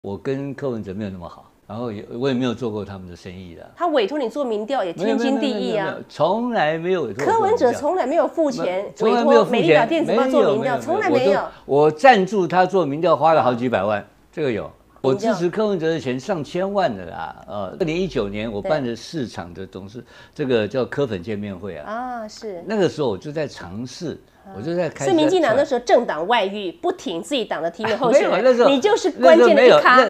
我跟柯文哲没有那么好，然后我也没有做过他们的生意的。 他委托你做民调也天经地义啊， 从来没有委托。 柯文哲从来没有付钱委托美丽岛电子报做民调，从来没有。 我赞助他做民调花了好几百万，这个有。我支持柯文哲的钱上千万的啦。2019年我办的4场的这个叫柯粉见面会啊。是。那个时候我就在尝试。我就在开始， 所以民进党那时候政党外遇，不挺自己党的提名候选人，你就是关键的一咖。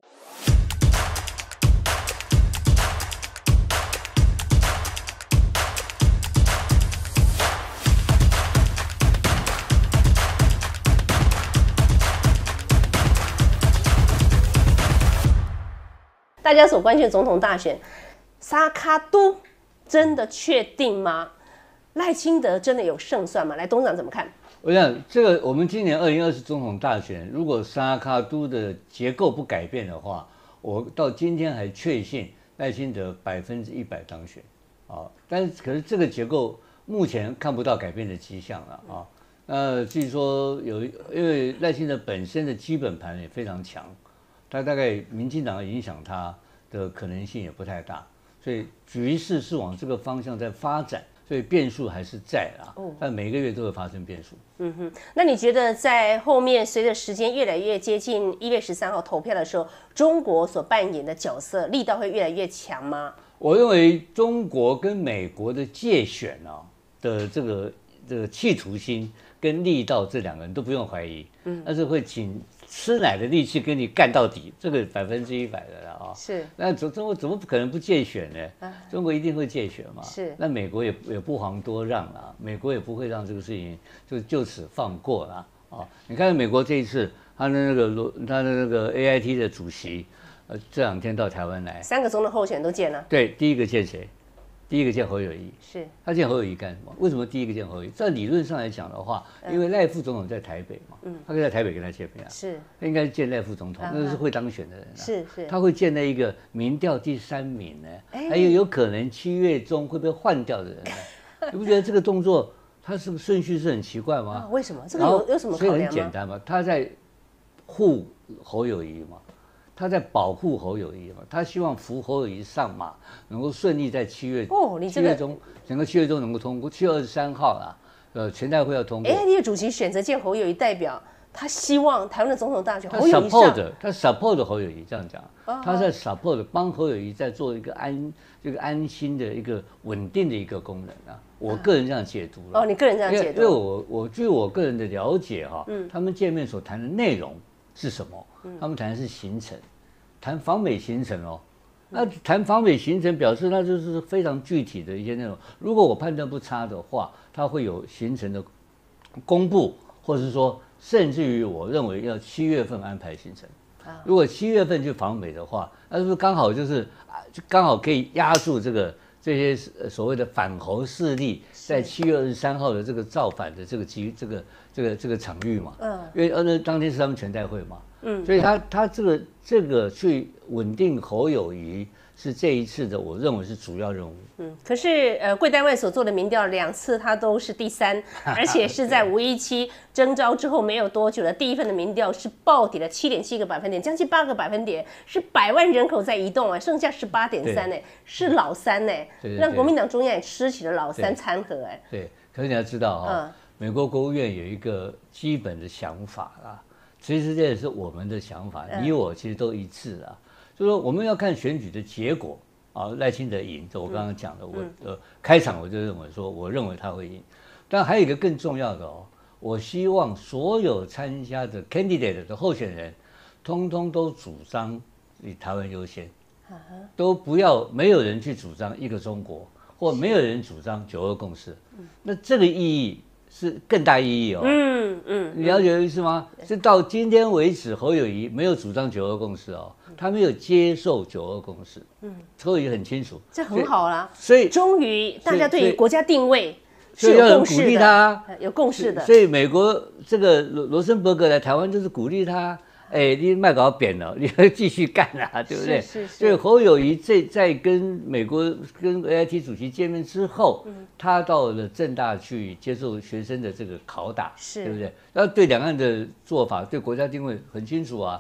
大家所关心的总统大选，沙卡都真的确定吗？赖清德真的有胜算吗？来，董事长怎么看？ 我想这个，我们今年2020总统大选，如果沙卡都的结构不改变的话，我到今天还确信赖清德100%当选可是这个结构目前看不到改变的迹象了据说因为赖清德本身的基本盘也非常强，他大概民进党影响他的可能性也不太大，所以局势是往这个方向在发展。所以变数还是在但每个月都会发生变数。 那你觉得在后面随着时间越来越接近1月13号投票的时候，中国所扮演的角色力道会越来越强吗？ 我认为中国跟美国的介选的这个企图心跟力道，这两个人都不用怀疑，但是会请吃奶的力气跟你干到底，这个100%的了是，那中国怎么可能不介选呢？中国一定会介选嘛。是，那美国也不遑多让美国也不会让这个事情就此放过你看美国这一次，他的那个 AIT 的主席，这2天到台湾来 ，3个总统候选人都见了。 对，第一个见谁？第一个见侯友宜， 是他见侯友宜干什么？为什么第一个见侯友宜？在理论上来讲的话，因为赖副总统在台北嘛，他可以在台北跟他见面是，他应该见赖副总统，那是会当选的人是，他会见那一个民调第3名呢，还有可能7月中会被换掉的人呢，你不觉得这个动作他是不是顺序是很奇怪吗？ 为什么？这个有什么考量吗？ 所以很简单嘛，他在护侯友宜嘛。他在保护侯友宜嘛，他希望扶侯友宜上马，能够顺利在7月中，整个7月中能够通过，7月23号全代会要通过。 AIT 的主席选择见侯友宜，代表他希望台湾的总统大选侯友宜上。 他 support 侯友宜，这样讲，他在 support 帮侯友宜在做一个安心的一个稳定的一个功能我个人这样解读了。 你个人这样解读？ 因为我据我个人的了解他们见面所谈的内容是什么？他们谈的是行程，谈访美行程那谈访美行程表示那就是非常具体的一些内容。如果我判断不差的话，它会有行程的公布，或者是说甚至于我认为要7月份安排行程。如果7月份去访美的话，那是不是刚好刚好可以压住这些所谓的反侯势力在7月23号的这个造反的这个场域嘛？因为当天是他们全代会嘛。所以他这个去稳定侯友宜是这一次的，我认为是主要任务。 可是贵单位所做的民调2次，他都是第3，而且是在517征召之后没有多久的第一份的民调是暴跌了7.7个百分点，将近8个百分点，是100万人口在移动剩下18.3是老三让国民党中央也吃起了老三餐盒对，可是你要知道美国国务院有一个基本的想法其实这也是我们的想法，你我其实都一致就是说我们要看选举的结果赖清德赢，这我刚刚讲的，我开场我就认为说，我认为他会赢，但还有一个更重要的我希望所有参加的 candidate 的候选人，通通都主张以台湾优先，都不要没有人去主张一个中国，或没有人主张9·2共识，那这个意义是更大意义你了解的意思吗？是到今天为止，侯友宜没有主张9·2共识他没有接受9·2共识。侯友宜很清楚， 这很好啦。 所以终于大家对于国家定位是有共识的， 有共识的。 所以美国这个罗森伯格来台湾就是鼓励他。你卖搞扁了，你要继续干对不对？所以侯友宜在跟美国跟 AIT 主席见面之后，他到了政大去接受学生的这个拷打，对不对？然后对两岸的做法，对国家定位很清楚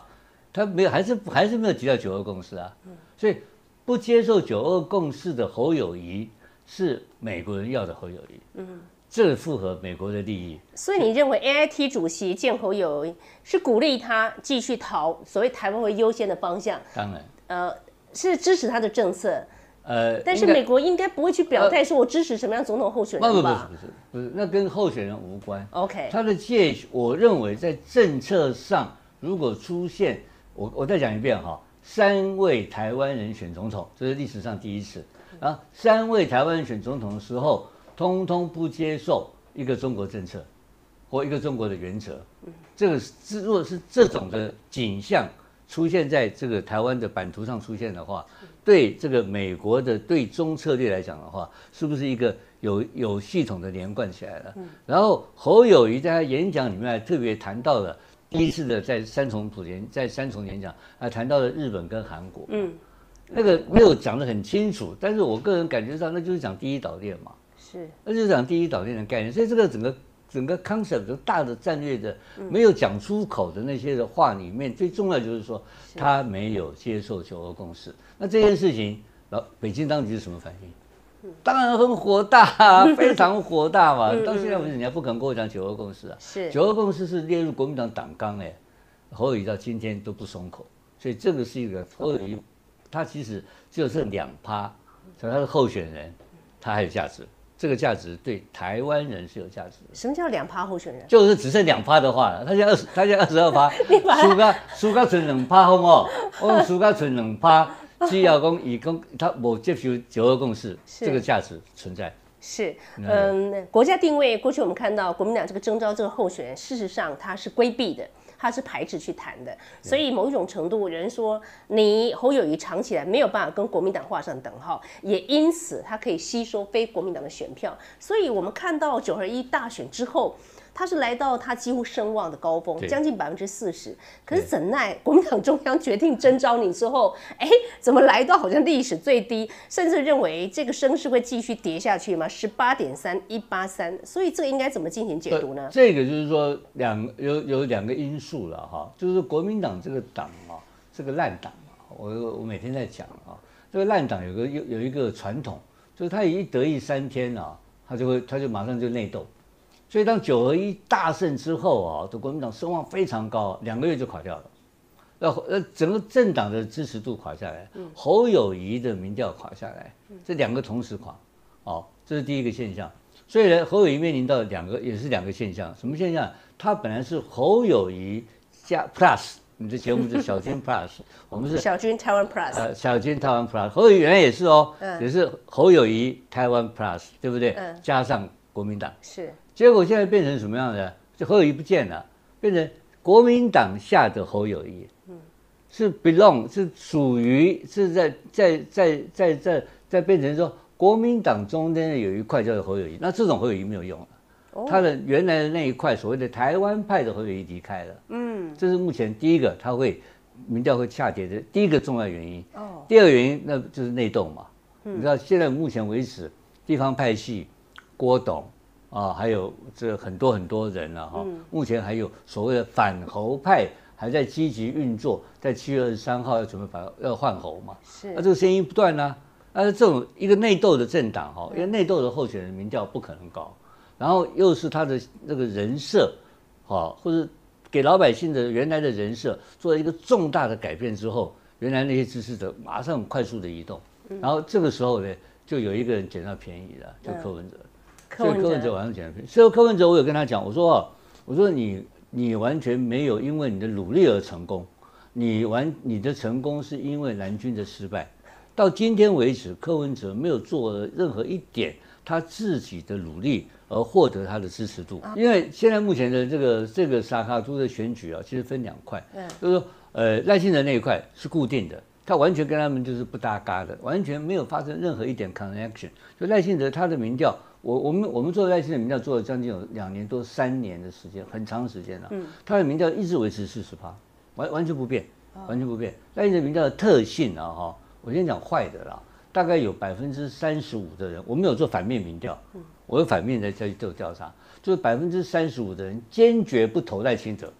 他没有，还是没有提到9·2共识啊。所以不接受9·2共识的侯友宜是美国人要的侯友宜。这符合美国的利益。 所以你认为 AIT 主席见侯友宜是鼓励他继续朝所谓台湾为优先的方向？ 当然， 是支持他的政策。但是美国应该不会去表态说我支持什么样总统候选人吧？ 不是，那跟候选人无关。 OK， 他的我认为在政策上如果出现，我再讲一遍哈，3位台湾人选总统，这是历史上第一次。然后3位台湾人选总统的时候，通通不接受一个中国政策或一个中国的原则。如果是这种的景象出现在这个台湾的版图上出现的话，对这个美国的对中策略来讲的话，是不是一个有系统的连贯起来了？然后侯友宜在他演讲里面还特别谈到了第一次的在三重演讲，还谈到了日本跟韩国。那个没有讲得很清楚，但是我个人感觉上那就是讲第一岛链嘛，那就是讲第一岛链的概念。所以这个整个 concept 大的战略的没有讲出口的那些的话里面，最重要就是说他没有接受9·2共识。那这件事情，北京当局是什么反应？当然很火大，非常火大嘛。到现在为止，人家不可能跟我讲9·2共识啊。9·2共识是列入国民党党纲侯友宜到今天都不松口，所以这个是一个侯友宜，他其实只有剩2%，所以他的候选人，他还有价值。这个价值对台湾人是有价值的。 什么叫2%候选人？ 就是只剩2%的话了。他现在22%，输到剩2%好不好？我输到剩2%，只要他没接受9·2共识，这个价值存在。 是，国家定位过去我们看到国民党这个征召这个候选人，事实上他是规避的。他是排斥去谈的，所以某一种程度，有人说你侯友宜长期来没有办法跟国民党画上等号，也因此他可以吸收非国民党的选票。所以我们看到9·21大选之后，他是来到他几乎声望的高峰，将近40%。可是怎奈国民党中央决定征召你之后，怎么来到好像历史最低，甚至认为这个声势会继续跌下去吗？18.3183，所以这个应该怎么进行解读呢？ 这个就是说有2个因素了哈，就是国民党这个党这个烂党我每天在讲这个烂党有一个传统，就是他一得意3天他就马上就内斗。所以当9·21大胜之后的国民党声望非常高，2个月就垮掉了，整个政党的支持度垮下来，侯友宜的民调垮下来，这2个同时垮，这是第一个现象。所以呢，侯友宜面临到也是2个现象，什么现象？他本来是侯友宜加 Plus， 你的节目是小军 Plus， 我们是小军台湾 Plus， 小军台湾 Plus， 侯友宜原来也是也是侯友宜台湾 Plus， 对不对？加上国民党是。结果现在变成什么样的？就侯友宜不见了，变成国民党下的侯友宜，是 belong 是属于是在变成说国民党中间有一块叫做侯友宜，那这种侯友宜没有用了，他的原来的那一块所谓的台湾派的侯友宜离开了，这是目前第一个他民调会下跌的第一个重要原因。第二个原因那就是内斗嘛，你知道现在目前为止地方派系郭董。还有这很多人了目前还有所谓的反侯派还在积极运作，在7月23号要准备要换侯嘛，这个声音不断啊。这种一个内斗的政党因为内斗的候选人民调不可能高，然后又是他的那个人设或者给老百姓的原来的人设做了一个重大的改变之后，原来那些支持者马上快速的移动，然后这个时候呢，就有一个人捡到便宜了，就柯文哲。所以柯文哲晚上讲，所以柯文哲我有跟他讲，我说你完全没有因为你的努力而成功，你的成功是因为蓝军的失败。到今天为止，柯文哲没有做任何一点他自己的努力而获得他的支持度。因为现在目前的这个沙卡都的选举其实分2块，就是说赖清德那一块是固定的。他完全跟他们就是不搭嘎的，完全没有发生任何一点 connection。就赖清德他的民调，我们做赖清德民调做了将近有2年多3年的时间，很长时间了。他的民调一直维持40%，完全不变，完全不变。赖清德民调的特性我先讲坏的啦，大概有35%的人，我没有做反面民调，我有反面的在做调查，就是35%的人坚决不投赖清德。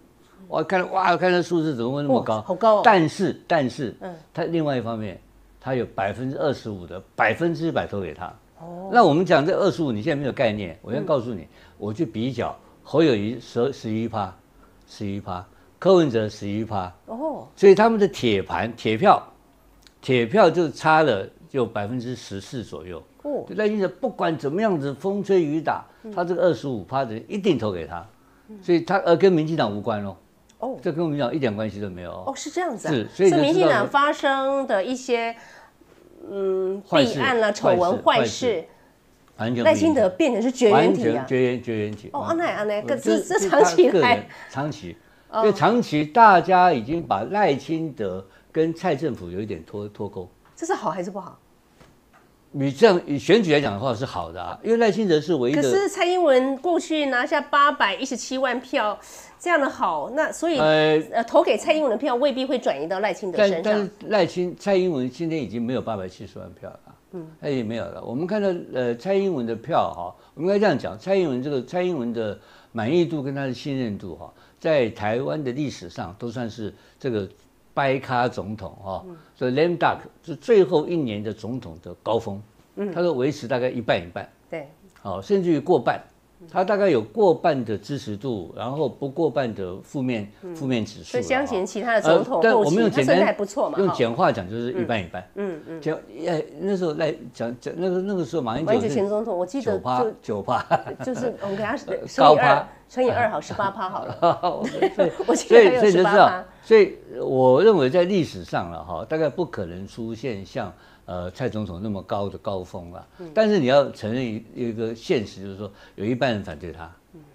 我看那数字怎么会那么高？ 好高哦！ 但是，他另外一方面，他有25%的100%投给他。哦，那我们讲这25%，你现在没有概念，我先告诉你，我去比较，侯友宜11%，柯文哲11%。哦，所以他们的铁票就差了就14%左右。哦，赖清德不管怎么样子风吹雨打，他这个25%的人一定投给他，所以他跟民进党无关哦。哦，这跟民进党一点关系都没有哦。 哦，是这样子啊。 是，所以民进党发生的一些弊案啦、丑闻、坏事，赖清德变成是绝缘体啊， 绝缘体。 哦，安奈，这长期来， 因为长期大家已经把赖清德跟蔡政府有一点脱钩。 这是好还是不好？ 你这样以选举来讲的话是好的啊，因为赖清德是唯一的。 可是蔡英文过去拿下817万票，这样的好，那所以投给蔡英文的票未必会转移到赖清德身上。 但是蔡英文今天已经没有870万票了，他已经没有了。我们看到蔡英文的票哈，我们应该这样讲，蔡英文的满意度跟他的信任度哈，在台湾的历史上都算是这个掰咖总统哈，所以 lame duck 是最后1年的总统的高峰，他都维持大概一半， 对， 好，甚至于过半，他大概有过半的支持度，然后不过半的负面指数。 所以相信其他的总统后期，他身材不错嘛， 用简化讲就是一半。那时候讲那个时候马英九前总统，我记得 9%， 就是我们给他高趴乘以2好，18%好了。我记得还有18%。 所以我认为在历史上了哈，大概不可能出现像蔡总统那么高的高峰了。但是你要承认一个现实，就是说有一半人反对他，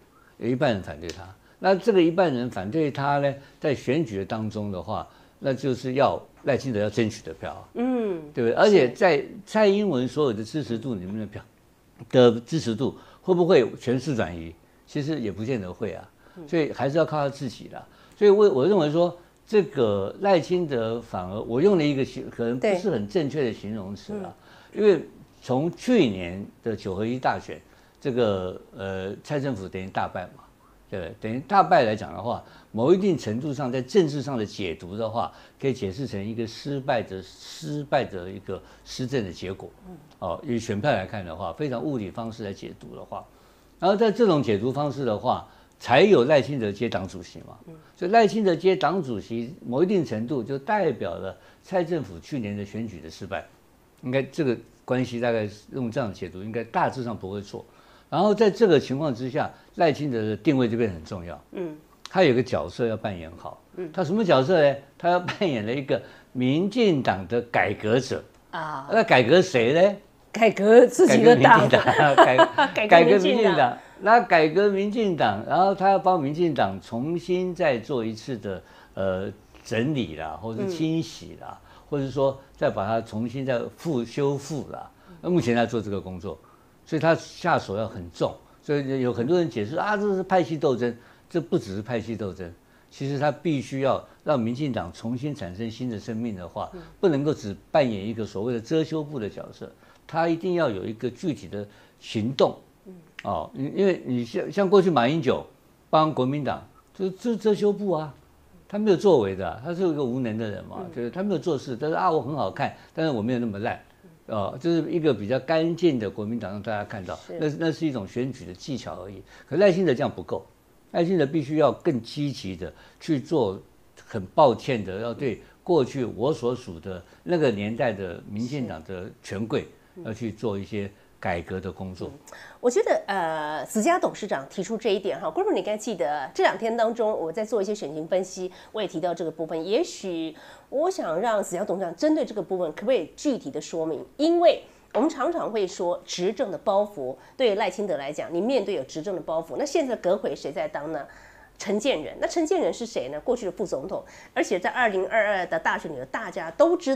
那这个一半人反对他呢，在选举的当中的话，那就是要赖清德要争取的票，对不对？而且在蔡英文所有的支持度里面的票的支持度会不会全数转移？其实也不见得会啊，所以还是要靠他自己的。所以我认为说，这个赖清德反而我用了一个可能不是很正确的形容词啦，因为从去年的9合1大选，这个蔡政府等于大败嘛，对不对？等于大败来讲的话，某一定程度上在政治上的解读的话，可以解释成一个失败的一个施政的结果。以选票来看的话，非常物理方式来解读的话，然后在这种解读方式的话，才有赖清德接党主席嘛，所以赖清德接党主席，某一定程度就代表了蔡政府去年的选举的失败，应该这个关系大概用这样解读，应该大致上不会错。然后在这个情况之下，赖清德的定位就变得很重要，他有个角色要扮演好，他什么角色呢？他要扮演了一个民进党的改革者啊，那改革谁呢？ 改革自己的党， 改革民进党。那改革民进党，然后他要帮民进党重新再做一次的整理啦，或者清洗啦，或者说再把它重新再修复啦。那目前在做这个工作，所以他下手要很重。所以有很多人解释啊，这是派系斗争，这不只是派系斗争，其实他必须要让民进党重新产生新的生命的话，不能够只扮演一个所谓的遮羞布的角色，他一定要有一个具体的行动。因为你像过去马英九帮国民党，就是遮羞布啊，他没有作为的，他是一个无能的人嘛，就是他没有做事，但是我很好看，但是我没有那么烂，就是一个比较干净的国民党让大家看到，那是一种选举的技巧而已。可赖清德这样不够，赖清德必须要更积极的去做，很抱歉的要对过去我所属的那个年代的民进党的权贵要去做一些改革的工作。 我觉得子嘉董事长提出这一点哈，观众你应该记得，这2天当中我在做一些选情分析，我也提到这个部分。也许我想让子嘉董事长针对这个部分，可不可以具体的说明？因为我们常常会说执政的包袱，对于赖清德来讲，你面对有执政的包袱，那现在阁揆谁在当呢？陈建仁。那陈建仁是谁呢？过去的副总统，而且在2022的大选里，大家都知道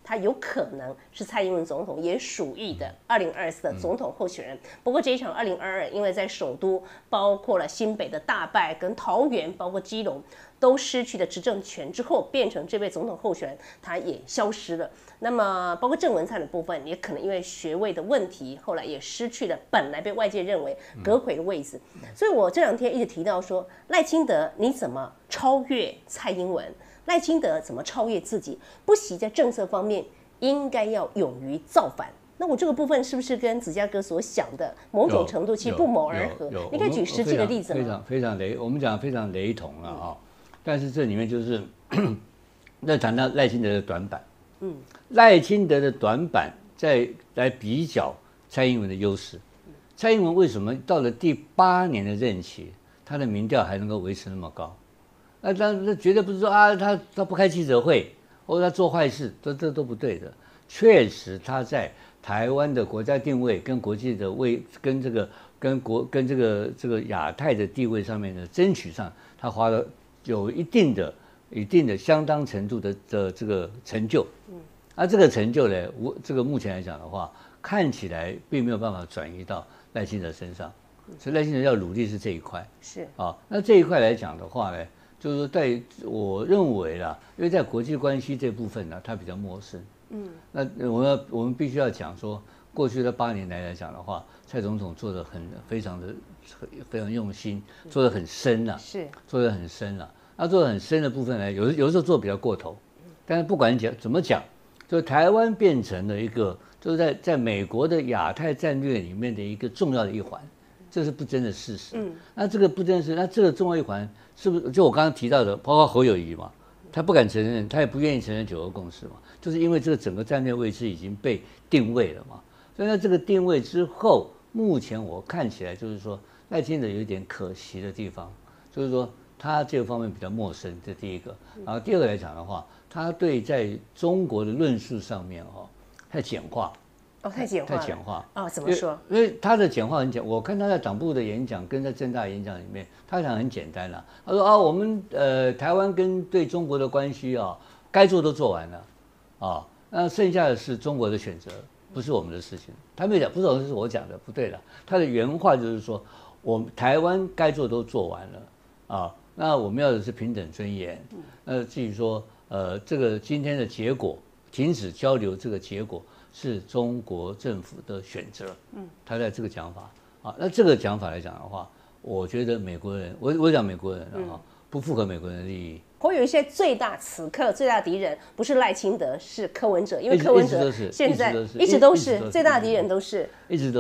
他有可能是蔡英文总统也属意的2024的总统候选人。不过这一场2022，因为在首都，包括了新北的大败跟桃园，包括基隆，都失去了执政权之后，变成这位总统候选人他也消失了。那么包括郑文灿的部分，也可能因为学位的问题，后来也失去了本来被外界认为阁揆的位置。所以我这2天一直提到说，赖清德你怎么超越蔡英文？赖清德怎么超越自己？不惜在政策方面应该要勇于造反。那我这个部分是不是跟子嘉哥所想的某种程度其实不谋而合？你可以举实际的例子吗？ 非常我们讲非常雷同了啊。但是这里面就是那谈到赖清德的短板，赖清德的短板再来比较蔡英文的优势。蔡英文为什么到了第8年的任期，他的民调还能够维持那么高？那绝对不是说啊，他不开记者会，或者他做坏事，这都不对的。确实他在台湾的国家定位跟国际的跟这个亚太的地位上面的争取上，他花了有一定的相当程度的这个成就。这个成就呢，这个目前来讲的话，看起来并没有办法转移到赖清德身上，所以赖清德要努力是这一块。是啊，那这一块来讲的话呢，就是说在我认为啦，因为在国际关系这部分呢，他比较陌生。那我们必须要讲说，过去的8年来讲的话，蔡总统做的非常用心，做的很深了，是做的很深了。那做的很深的部分呢，有的时候做比较过头，但是不管怎么讲，就台湾变成了一个，就是在美国的亚太战略里面的一个重要的一环，这是不争的事实。那这个不争的事，那这个重要一环是不是就我刚刚提到的，包括侯友宜嘛？他不敢承认，他也不愿意承认9·2共识嘛，就是因为这个整个战略位置已经被定位了嘛。所以在这个定位之后，目前我看起来就是说赖清德有一点可惜的地方，就是说他这个方面比较陌生，这第一个。然后第二个来讲的话，他对在中国的论述上面太简化。太简化怎么说？ 因为他的简化很简，我看他在党部的演讲跟在政大演讲里面，他讲很简单了。他说我们台湾跟对中国的关系该做都做完了那剩下的是中国的选择，不是我们的事情。他没有讲，不是我讲的，不对了。他的原话就是说，我们台湾该做都做完了那我们要的是平等尊严。至于说这个今天的结果，停止交流这个结果。是中国政府的选择，他在这个讲法那这个讲法来讲的话，我觉得美国人，我讲美国人不符合美国人的利益。 我有一些此刻最大的敌人不是赖清德，是柯文哲，因为柯文哲现在一直都是最大的敌人， 一直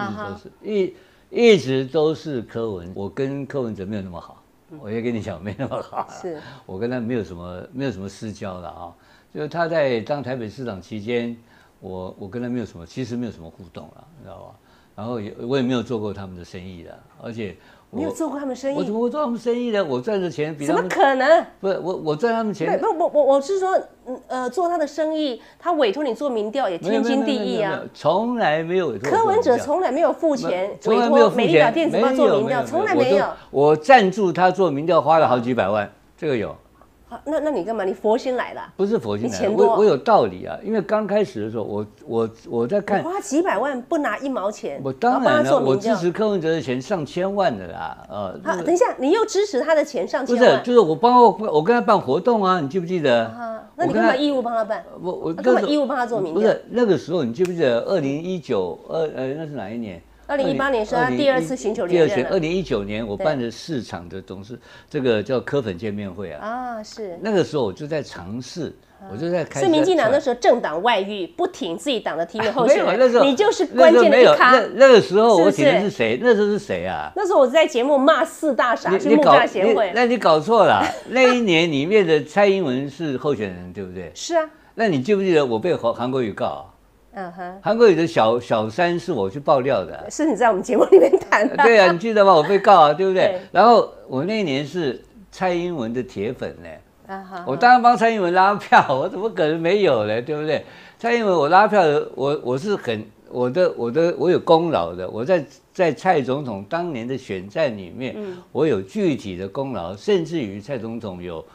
都是柯文。我跟柯文哲没有那么好，我也跟你讲没那么好，是我跟他没有什么私交的就是他在当台北市长期间。我跟他其实没有什么互动了，你知道吧？然后我也没有做过他们的生意的，而且没有做过他们生意， 我怎么会做他们生意呢？我赚的钱比他们怎么可能？ 不是我赚他们钱， 我是说，做他的生意，他委托你做民调也天经地义啊， 从来没有委托。 柯文哲从来没有付钱委托美丽岛电子报做民调，从来没有。 我赞助他做民调花了好几百万，这个有。 那你干嘛？你佛心来的？ 不是佛心来的，我有道理啊。因为刚开始的时候，我在看， 花几百万不拿1毛钱， 我当然了，我支持柯文哲的钱上千万的啦。 等一下，你又支持他的钱上千万？ 不是，就是我跟他办活动啊，你记不记得？ 那你干嘛义务帮他办？ 我干嘛义务帮他做民调？ 不是那个时候，你记不记得2019那是哪一年 ？2018年是他第2次寻求连任了。 2019年我办的4场的这个叫柯粉见面会是那个时候我就在尝试，我就在开始。 是民进党那时候政党外遇，不挺自己党的提名候选人，你就是关键的一咖。 那个时候我挺的是谁？那时候是谁啊？ 那时候我在节目骂4大傻，是木栅协会。 那你搞错了，那一年里面的蔡英文是候选人，对不对？ 是啊。 那你记不记得我被韩国瑜告？韩国瑜的小三是我去爆料的， 是你在我们节目里面谈的。 对啊，你记得吗？我被告对不对？然后我那一年是蔡英文的铁粉呢，我当然帮蔡英文拉票，我怎么可能没有呢？对不对？蔡英文我拉票的，我是我有功劳的，我在蔡总统当年的选战里面，我有具体的功劳，甚至于蔡总统有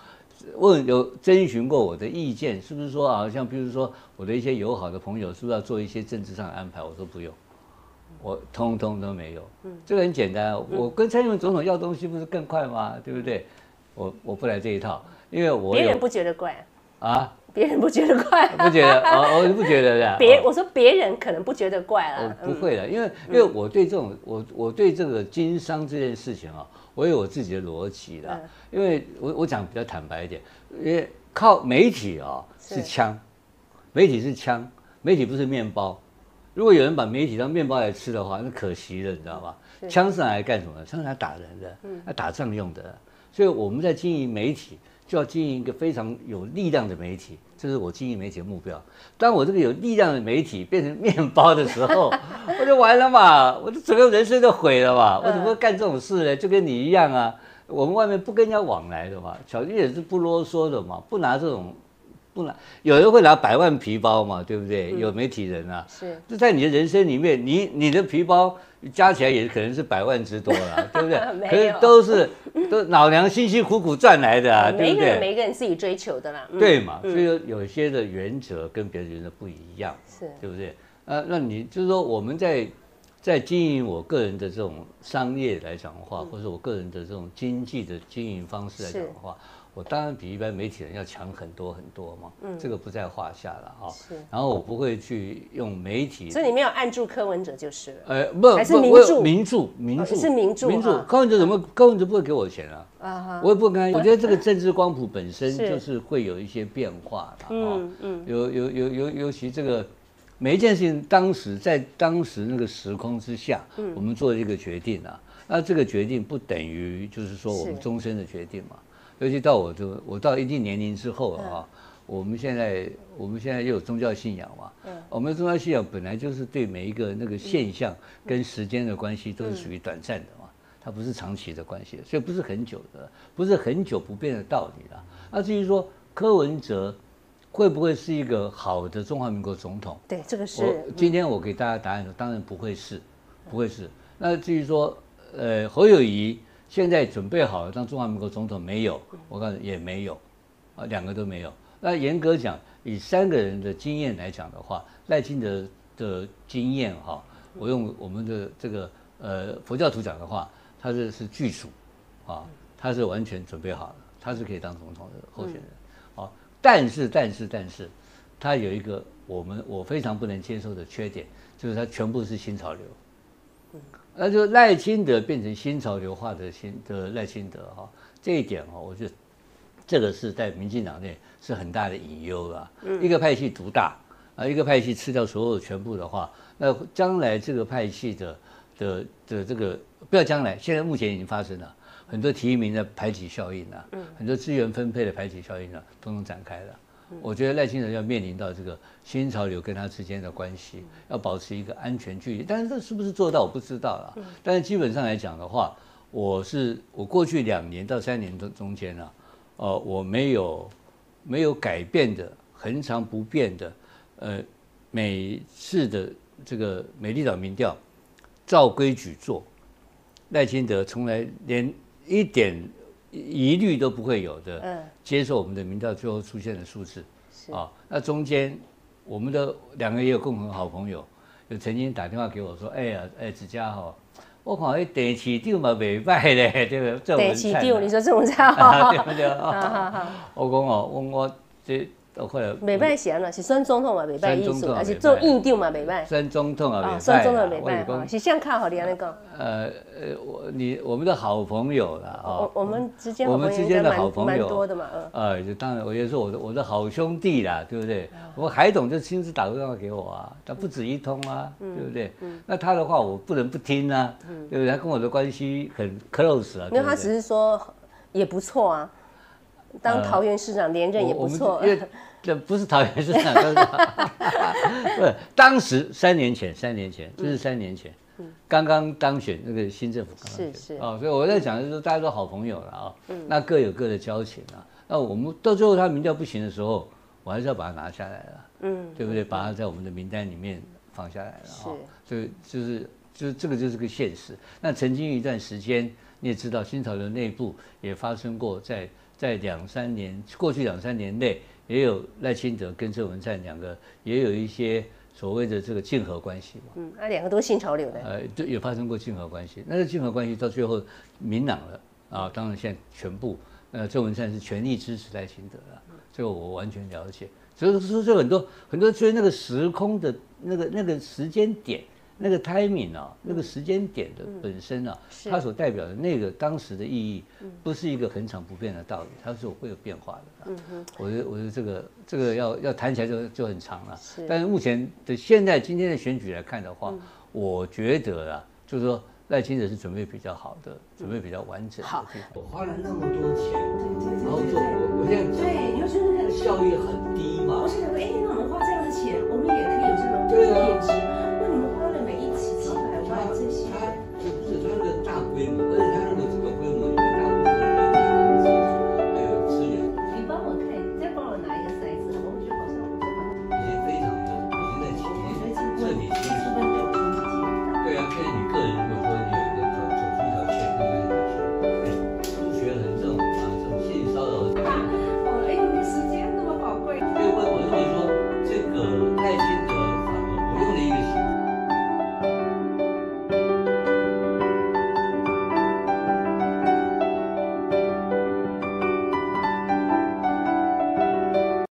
有征询过我的意见，是不是说好像比如说我的一些友好的朋友，是不是要做一些政治上的安排？我说不用，我通通都没有。这个很简单，我跟蔡英文总统要东西不是更快吗？对不对？我不来这一套，因为我别人不觉得怪啊。 别人不觉得怪， 不觉得我不觉得的。 我说别人可能不觉得怪了。 不会的，因为我对这种我对这个经商这件事情啊，我有我自己的逻辑的。因为我讲比较坦白一点，因为靠媒体啊是枪，媒体是枪，媒体不是面包。如果有人把媒体当面包来吃的话，那可惜了，你知道吧？枪是拿来干什么？枪是拿来打人的，来打仗用的。所以我们在经营媒体，就要经营一个非常有力量的媒体，这是我经营媒体的目标。当我这个有力量的媒体变成面包的时候，我就完了嘛，我的整个人生都毁了嘛。我怎么会干这种事呢？就跟你一样啊，我们外面不跟人家往来的嘛，小弟也是不啰嗦的嘛，不拿这种。不拿，有人会拿100万皮包嘛，对不对？有媒体人啊， 是。 就在你的人生里面，你的皮包加起来也可能是100万之多了，对不对？可是都老娘辛辛苦苦赚来的啊，对不对？ 每个人自己追求的啦。 对嘛，所以有些的原则跟别的原则不一样， 是， 对不对？那你就是说我们在经营我个人的这种商业来讲的话，或者我个人的这种经济的经营方式来讲的话。我当然比一般媒体人要强很多很多嘛，这个不在话下了哈。然后我不会去用媒体， 所以你没有按住柯文哲就是了。 不， 还是名著， 是名著。 柯文哲怎么？柯文哲不会给我钱啊。我也不跟他。我觉得这个政治光谱本身就是会有一些变化的啊。尤其这个每一件事情，在当时那个时空之下，我们做这个决定啊，那这个决定不等于就是说我们终身的决定嘛。尤其到我到一定年龄之后啊，我们现在又有宗教信仰嘛，我们的宗教信仰本来就是对每一个那个现象跟时间的关系都是属于短暂的嘛，它不是长期的关系，所以不是很久的，不是很久不变的道理啦。那至于说柯文哲会不会是一个好的中华民国总统？ 对，这个是。 今天我给大家答案，当然不会是，不会是。那至于说侯友宜。现在准备好了当中华民国总统没有？我告诉你也没有，两个都没有。那严格讲，以3个人的经验来讲的话，赖清德的经验哈，我用我们的这个佛教徒讲的话，他是具属啊，他是完全准备好了，他是可以当总统的候选人。啊，但是他有一个我非常不能接受的缺点，就是他全部是新潮流。那就赖清德变成新潮流化的赖清德哈，这一点哈，我觉得这个是在民进党内是很大的隐忧啦。一个派系独大啊，一个派系吃掉所有全部的话，那将来这个派系的这个不要将来，现在目前已经发生了很多提名的排挤效应啊，很多资源分配的排挤效应啊，都能展开了。我觉得赖清德要面临到这个新潮流跟他之间的关系，要保持一个安全距离。但是这是不是做到我不知道啦。但是基本上来讲的话，我过去2年到3年中间啊，我没有改变的，恒常不变的，每次的这个美丽岛民调照规矩做，赖清德从来连一点疑虑都不会有的，接受我们的民调最后出现的数字，啊，那中间我们的2个也有共同好朋友，有曾经打电话给我说，子佳哈，我看那电市长嘛袂歹咧，对不对？ 电市长，你说郑文灿哈， 对不对？我讲哦，我这。 袂歹是安怎？是选总统嘛袂歹意思，还是做院长嘛袂歹？ 选总统啊， 选总统袂歹，是像较好你安尼讲。 我们的好朋友啦， 我们之间的好朋友蛮多的嘛， 就当然我也是我的好兄弟啦，对不对？我海董就亲自打过电话给我啊，他不止一通啊，对不对？那他的话我不能不听啊，对不对？他跟我的关系很 close 啊。 没有，他只是说也不错啊。当桃园市长连任也不错， 因为这不是桃园市长，不是当时3年前，这是3年前，刚刚当选那个新政府刚刚选啊，所以我在讲的是大家都好朋友了啊，那各有各的交情啊，那我们到最后他民调不行的时候，我还是要把它拿下来了，对不对？把它在我们的名单里面放下来了啊，所以就是这个就是个现实。那曾经一段时间， 你也知道，新潮流内部也发生过在过去2、3年内，也有赖清德跟郑文灿2个也有一些所谓的这个竞合关系嘛。 那2个都是新潮流的。 就有发生过竞合关系，那个竞合关系到最后明朗了啊，当然现在全部，郑文灿是全力支持赖清德了，这个我完全了解。所以说，这很多，所以那个时空的那个时间点。那个 timing 啊，那个时间点的本身啊，它所代表的那个当时的意义，不是一个恒常不变的道理，它是会有变化的。我觉得这个要谈起来就很长了。但是目前的今天的选举来看的话，我觉得啊，就是说赖清德是准备比较好的，准备比较完整的。好，我花了那么多钱，然后我现在效率很低。